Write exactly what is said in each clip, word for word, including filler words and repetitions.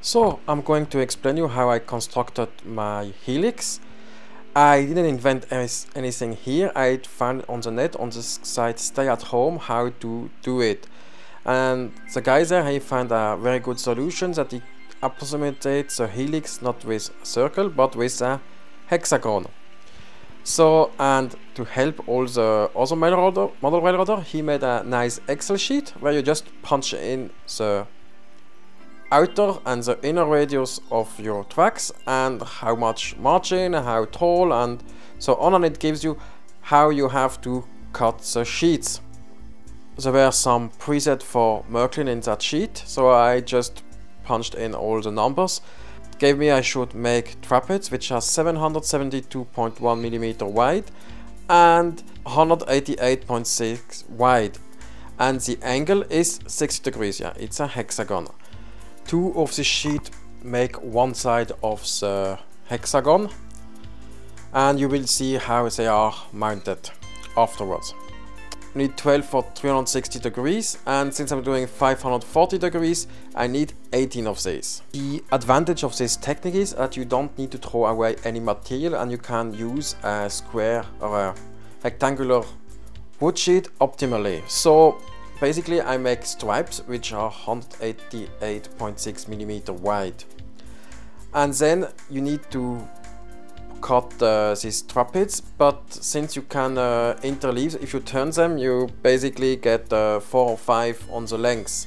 So I'm going to explain you how I constructed my helix. I didn't invent anything here. I found on the net on the site Stay at Home how to do it, and the guy there, he found a very good solution that he approximates the helix not with a circle but with a hexagon. So, and to help all the other model railroader, he made a nice Excel sheet where you just punch in the outer and the inner radius of your tracks and how much margin, how tall, and so on, and it gives you how you have to cut the sheets. There were some preset for Merklin in that sheet, so I just punched in all the numbers. It gave me I should make trapeze which are seven hundred seventy-two point one millimeter wide and one hundred eighty-eight point six wide, and the angle is sixty degrees. Yeah, it's a hexagon. Two of the sheet make one side of the hexagon, and you will see how they are mounted afterwards. You need twelve for three hundred sixty degrees, and since I'm doing five hundred forty degrees, I need eighteen of these. The advantage of this technique is that you don't need to throw away any material, and you can use a square or a rectangular wood sheet optimally. So basically I make stripes which are one hundred eighty-eight point six millimeter wide, and then you need to cut uh, these trapeze, but since you can uh, interleave, if you turn them you basically get uh, four or five on the length.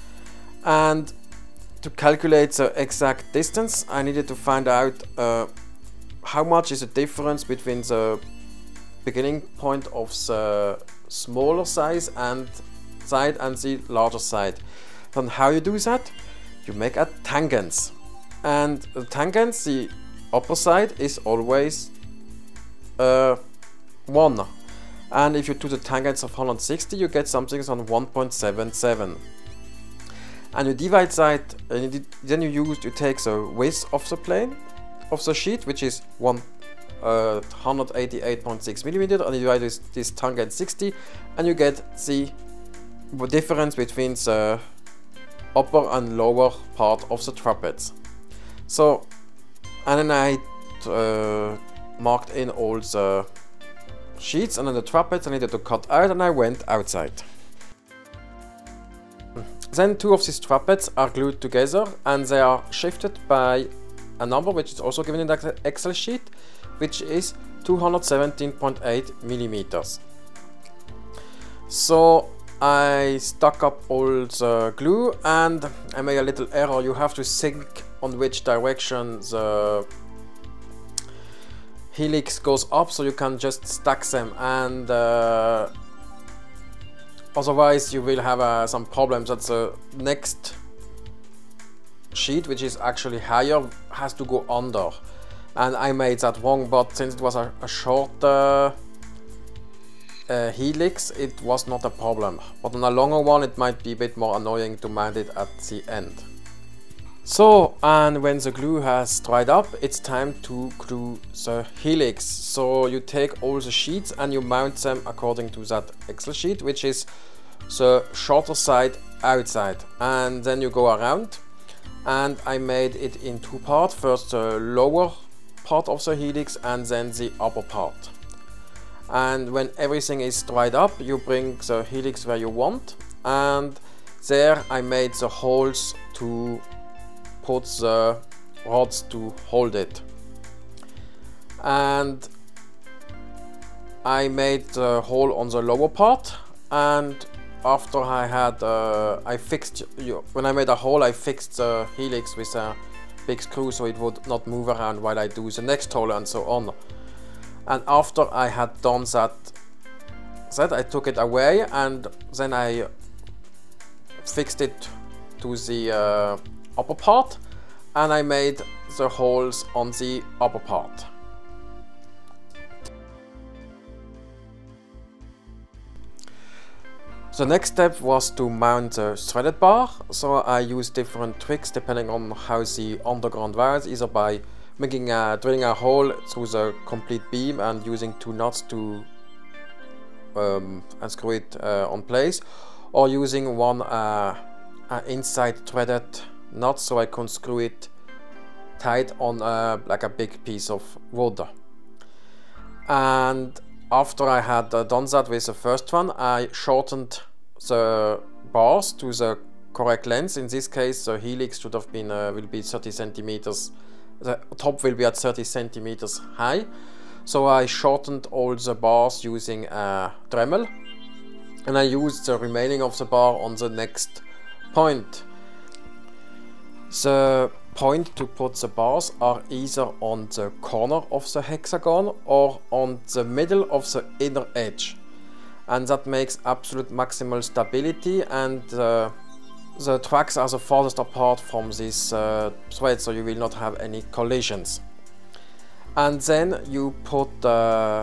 And to calculate the exact distance I needed to find out uh, how much is the difference between the beginning point of the smaller size and side and the larger side. Then how you do that? You make a tangent, and the tangent, the upper side is always uh, one, and if you do the tangents of one hundred sixty you get something on one point seven seven, and you divide that, and then you use you take the width of the plane of the sheet, which is one uh, one hundred eighty-eight point six millimeter, and you divide this, this tangent sixty, and you get the difference between the upper and lower part of the trapeze. So, and then I uh, marked in all the sheets, and then the trapeze I needed to cut out, and I went outside. Then two of these trapezes are glued together, and they are shifted by a number which is also given in the Excel sheet, which is two hundred seventeen point eight millimeters. So I stuck up all the glue, and I made a little error. You have to think on which direction the helix goes up, so you can just stack them, and uh, otherwise you will have uh, some problems that the next sheet, which is actually higher, has to go under, and I made that wrong. But since it was a, a short uh, Uh, helix, it was not a problem, but on a longer one it might be a bit more annoying to mount it at the end. So, and when the glue has dried up, it's time to glue the helix. So you take all the sheets and you mount them according to that Excel sheet, which is the shorter side outside, and then you go around, and I made it in two parts. First the lower part of the helix and then the upper part. And when everything is dried up, you bring the helix where you want, and there I made the holes to put the rods to hold it. And I made the hole on the lower part, and after I had uh, I fixed when I made a hole, I fixed the helix with a big screw so it would not move around while I do the next hole and so on. And after I had done that, that I took it away, and then I fixed it to the uh, upper part, and I made the holes on the upper part. The next step was to mount the threaded bar. So I used different tricks depending on how the underground was, either by making a, drilling a hole through the complete beam and using two nuts to um, unscrew it uh, on place, or using one uh, uh, inside threaded nuts so I can screw it tight on uh, like a big piece of wood. And after I had uh, done that with the first one, I shortened the bars to the correct length. In this case, the helix should have been uh, will be thirty centimeters. The top will be at thirty centimeters high. So I shortened all the bars using a Dremel, and I used the remaining of the bar on the next point. The point to put the bars are either on the corner of the hexagon or on the middle of the inner edge, and that makes absolute maximal stability, and uh, the tracks are the farthest apart from this uh, thread, so you will not have any collisions. And then you put the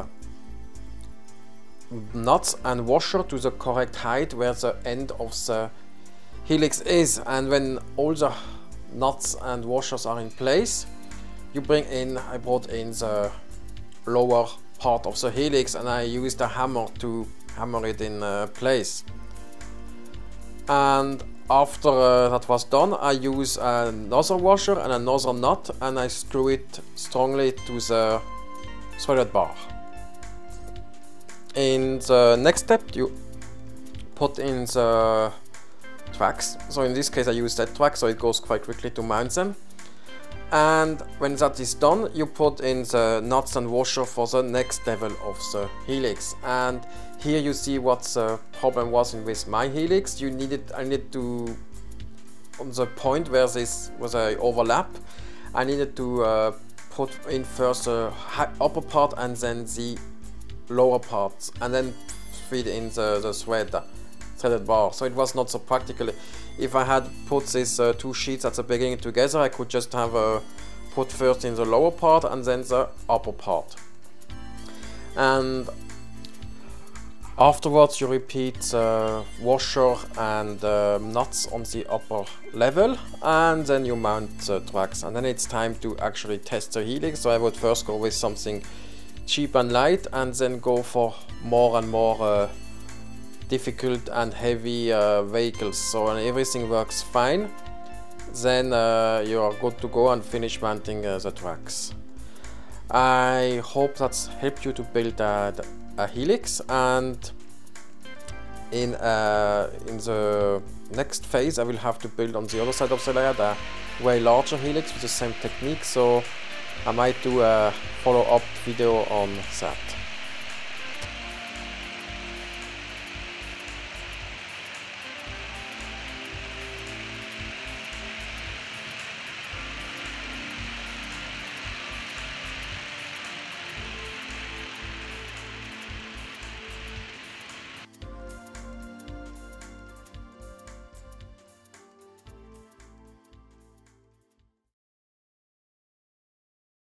nuts and washer to the correct height where the end of the helix is, and when all the nuts and washers are in place, you bring in, I brought in the lower part of the helix, and I used a hammer to hammer it in uh, place. And after uh, that was done, I use another washer and another nut, and I screw it strongly to the threaded bar. In the next step, you put in the tracks. So in this case I use that track, so it goes quite quickly to mount them. And when that is done, you put in the nuts and washer for the next level of the helix. And here you see what the problem was in with my helix. You needed, I needed to, on the point where this was a overlap, I needed to uh, put in first the upper part and then the lower part, and then feed in the, the thread. threaded bar. So it was not so practical. If I had put these uh, two sheets at the beginning together, I could just have uh, put first in the lower part and then the upper part. And afterwards you repeat the washer and uh, nuts on the upper level, and then you mount the tracks, and then it's time to actually test the helix. So I would first go with something cheap and light, and then go for more and more uh, difficult and heavy uh, vehicles. So when everything works fine, then uh, you are good to go and finish mounting uh, the tracks. I hope that's helped you to build a, a helix, and in, uh, in the next phase I will have to build on the other side of the layer a way larger helix with the same technique, so I might do a follow-up video on that.